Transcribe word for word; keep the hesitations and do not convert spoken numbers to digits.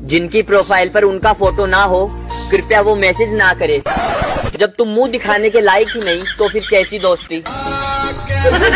जिनकी प्रोफाइल पर उनका फोटो ना हो कृपया वो मैसेज ना करे। जब तुम मुंह दिखाने के लायक ही नहीं तो फिर कैसी दोस्ती।